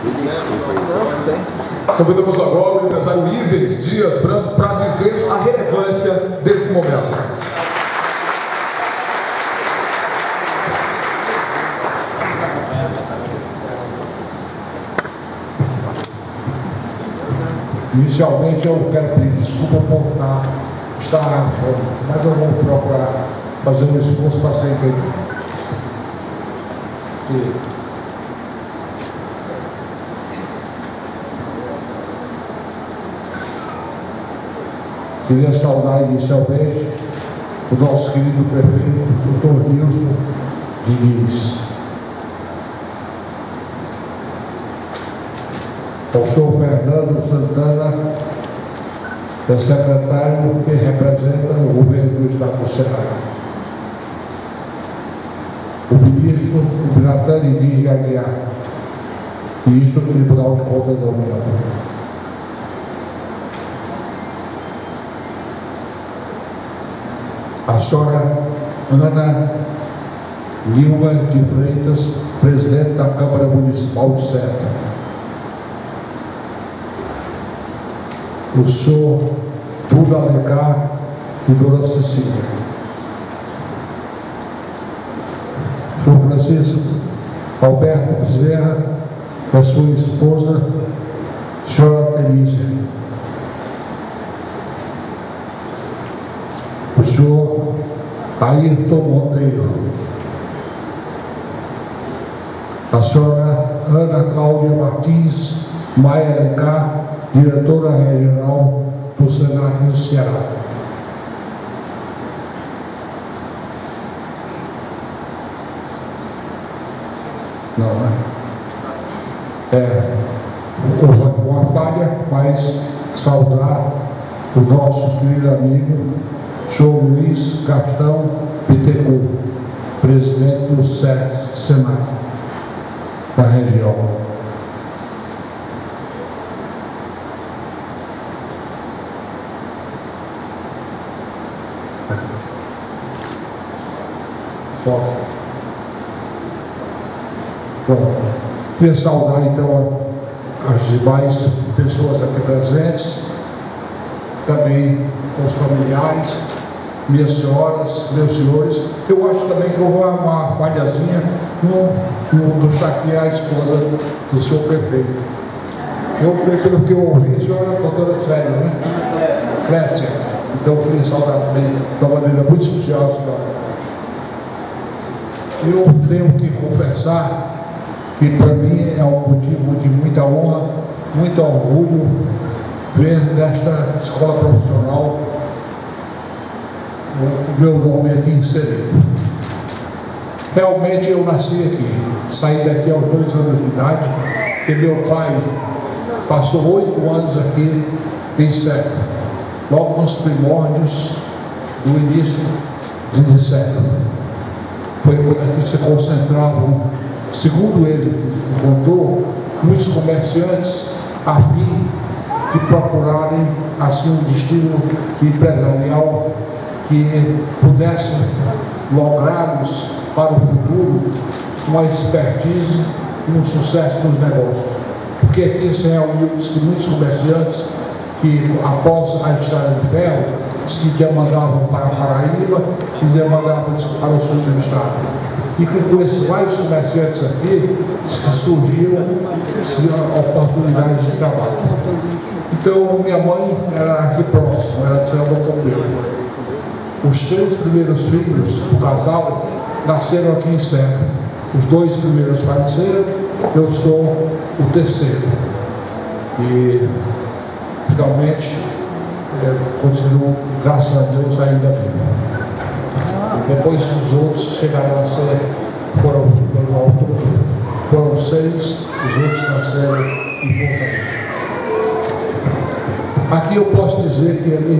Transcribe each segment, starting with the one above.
Convidamos agora o empresário Ives Dias Branco para dizer a relevância desse momento. Inicialmente eu quero pedir desculpa por estar, mas eu vou procurar fazer um esforço para ser entendido. Queria saudar inicialmente o nosso querido prefeito, Dr. Nilson Diniz. Ao senhor Fernando Santana, que é secretário que representa o governo do Estado do Ceará. O ministro Nathan Lígia Aguiar, ministro do Tribunal de Contas da União. A senhora Ana Lima de Freitas, presidente da Câmara Municipal de Serra. O senhor Duda Alencar e Dona Cecília. O senhor Francisco Alberto Bezerra, a sua esposa, senhora Terícia. O senhor Ayrton Monteiro. A senhora Ana Cláudia Martins Maia Alencar, diretora regional do Senac do Ceará. Não, né? Houve uma falha, mas saudar o nosso querido amigo, senhor Luiz Gastão Bittencourt, presidente do Senac da região. Bom, queria saudar então as demais pessoas aqui presentes, também os familiares, minhas senhoras, meus senhores. Eu acho também que houve uma falhazinha no saquear a esposa do senhor prefeito. Pelo que eu ouvi, a senhora é doutora Célia, né? Clécia. Então eu queria saudar também de uma maneira muito especial a senhora. Eu tenho que confessar que para mim é um motivo de muita honra, muito orgulho ver nesta escola profissional o meu nome aqui inserido. Realmente eu nasci aqui, saí daqui aos 2 anos de idade, e meu pai passou 8 anos aqui em Serra, logo nos primórdios do início de Serra. Foi quando aqui se concentravam, segundo ele contou, muitos comerciantes a fim de procurarem assim um destino empresarial que pudesse lográ-los para o futuro uma expertise e um sucesso nos negócios. Porque aqui se reuniu muitos comerciantes que, após a estrada de ferro, se demandavam para a Paraíba e demandavam para o sul do estado. E que com esses vários comerciantes aqui surgiram oportunidades de trabalho. Então, minha mãe era aqui próximo, era de Senador Pompeu. Os 3 primeiros filhos do casal nasceram aqui em Serra. Os 2 primeiros faleceram, eu sou o terceiro. E, finalmente, continuo, graças a Deus, ainda vivo. Depois os outros chegaram a ser, foram 6, os outros nasceram em Fortaleza. Aqui eu posso dizer que ele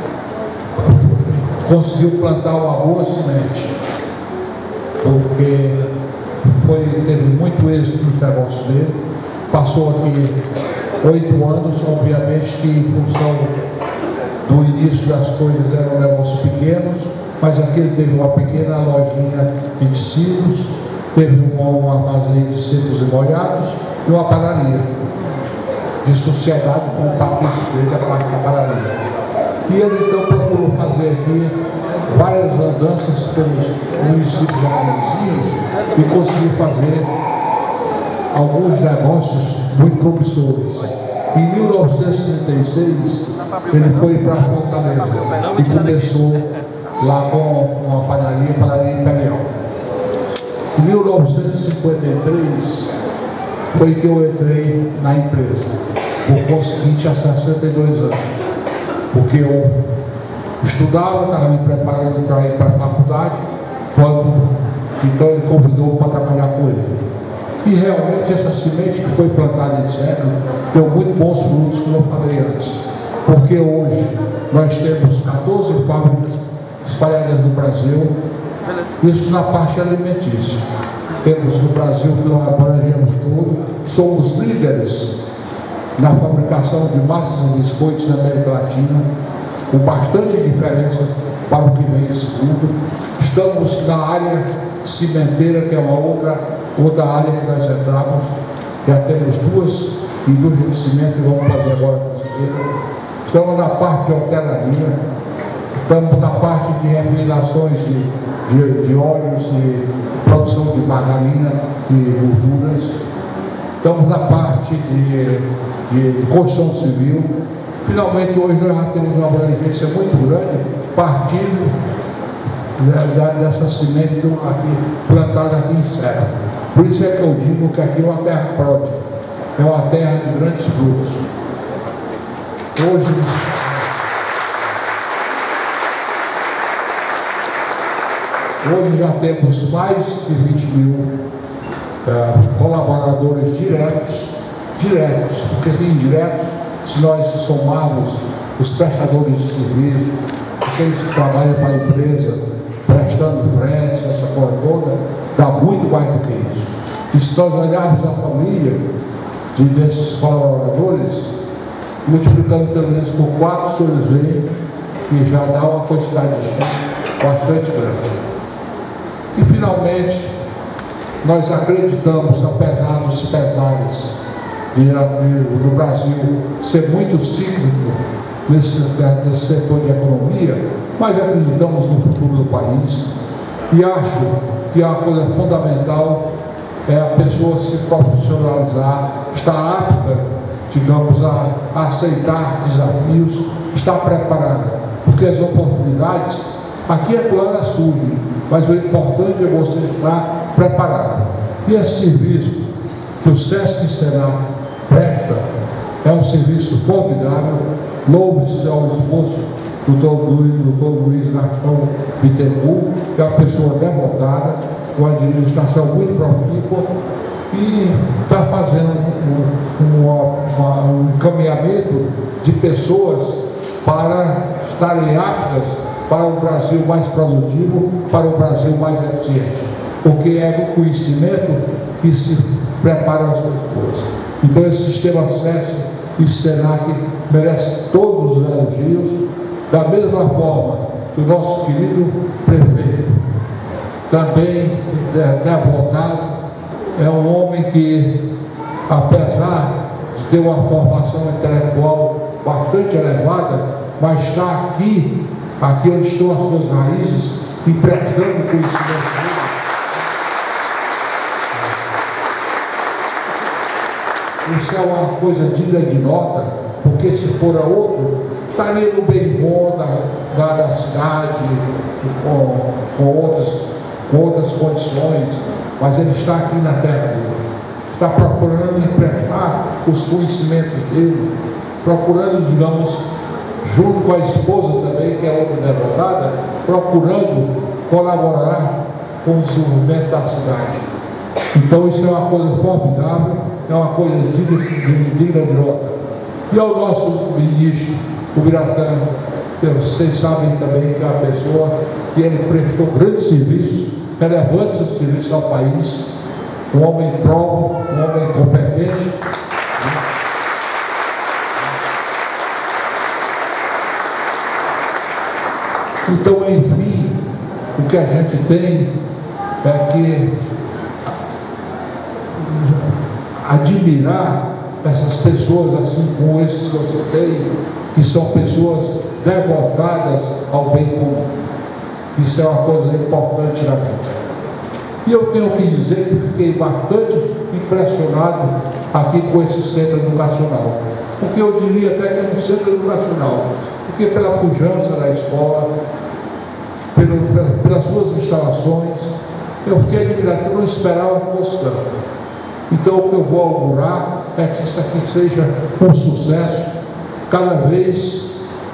conseguiu plantar uma boa semente, porque teve muito êxito no negócio dele, passou aqui 8 anos, obviamente que em função do início das coisas eram negócios pequenos, mas aqui ele teve uma pequena lojinha de tecidos, teve um armazém de secos e molhados e uma padaria de sociedade com o patrício dele, a parte da padaria. E ele então procurou fazer aqui várias andanças pelos municípios de Jacarezinho e conseguiu fazer alguns negócios muito promissores. Em 1936, ele foi para Fortaleza e começou lá com uma padaria Imperial. Em 1953, foi que eu entrei na empresa, por conseguinte, há 62 anos. Porque eu estudava, estava me preparando para ir para a faculdade, então ele convidou para trabalhar com ele. E realmente essa semente que foi plantada em século deu muito bons frutos, como eu falei antes. Porque hoje nós temos 14 fábricas espalhadas no Brasil, isso na parte alimentícia. Temos no Brasil, que nós abrangemos tudo, somos líderes na fabricação de massas e biscoitos na América Latina, com bastante diferença para o que vem em segundo. Estamos na área cimenteira, que é uma outra área que nós entramos. Já temos duas indústrias de cimento que vamos fazer agora com cimenteira. Estamos na parte de hotelaria, estamos na parte de refinações de óleos, de produção de margarina e gorduras. Estamos na parte de construção civil. Finalmente, hoje nós já temos uma abrangência muito grande, partindo dessa semente aqui, plantada aqui em Serra. Por isso é que eu digo que aqui é uma terra pródiga, é uma terra de grandes frutos. Hoje já temos mais de 20 mil colaboradores diretos, porque indiretos, se nós somarmos os prestadores de serviço, aqueles que trabalham para a empresa, prestando frete, essa coisa toda, dá muito mais do que isso. E se nós olharmos a família desses colaboradores, multiplicando pelo menos por 4, os senhores veem que já dá uma quantidade de gente bastante grande. E finalmente, nós acreditamos, apesar dos pesares do Brasil ser muito cíclico nesse setor de economia, mas acreditamos no futuro do país e acho que a coisa fundamental é a pessoa se profissionalizar, estar apta, digamos, a aceitar desafios, estar preparada, porque as oportunidades aqui é clara surgem, mas o importante é você estar preparado. E esse serviço que o SESC e Senac presta é um serviço formidável. Louve-se ao esforço do Dr. Luiz Gastão Bittencourt, que é uma pessoa devotada, com a administração muito profícua, e está fazendo um encaminhamento de pessoas para estarem aptas para um Brasil mais produtivo, para um Brasil mais eficiente, porque é no conhecimento que se preparam as coisas. Então esse sistema SESC e Senac merece todos os elogios, da mesma forma que o nosso querido prefeito, também devotado, é um homem que, apesar de ter uma formação intelectual bastante elevada, mas está aqui onde estão as suas raízes, emprestando conhecimento dele. Isso é uma coisa digna de nota, porque se for a outro, estaria no bem bom da cidade, com outras condições, mas ele está aqui na terra dele, está procurando emprestar os conhecimentos dele, procurando, digamos, junto com a esposa também, que é outra deputada, procurando colaborar com o desenvolvimento da cidade. Então isso é uma coisa formidável, é uma coisa digna de nota. E ao nosso ministro, o Biratã, vocês sabem também que é uma pessoa que ele prestou grandes serviços, relevantes serviços ao país, um homem probo, um homem competente. Então, enfim, o que a gente tem é que admirar essas pessoas assim como esses que eu citei, que são pessoas devotadas ao bem comum. Isso é uma coisa importante na vida. E eu tenho que dizer que fiquei bastante impressionado aqui com esse centro educacional. Porque eu diria até que é um centro educacional. Porque pela pujança da escola, pelas suas instalações, eu fiquei admirado, eu não esperava que fosse tanto. Então o que eu vou augurar é que isso aqui seja um sucesso cada vez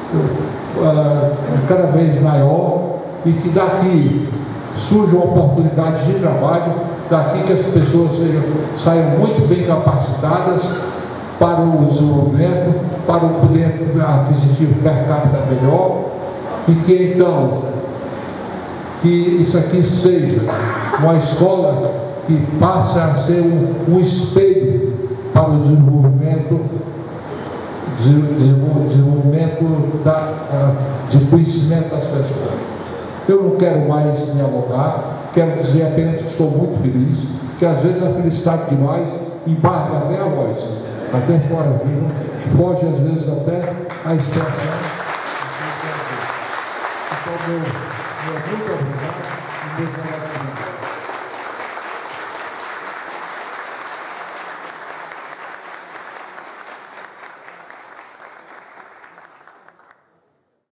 maior e que daqui surjam oportunidades de trabalho, daqui que as pessoas saiam muito bem capacitadas para o desenvolvimento, para o poder aquisitivo per capita melhor, e que então que isso aqui seja uma escola que passe a ser um espelho para o desenvolvimento de conhecimento das pessoas. Eu não quero mais me alongar, quero dizer apenas que estou muito feliz, que às vezes a felicidade demais embarga até a voz, até fora vivo, foge às vezes até a expressão. Então, meu muito obrigado e muito obrigado.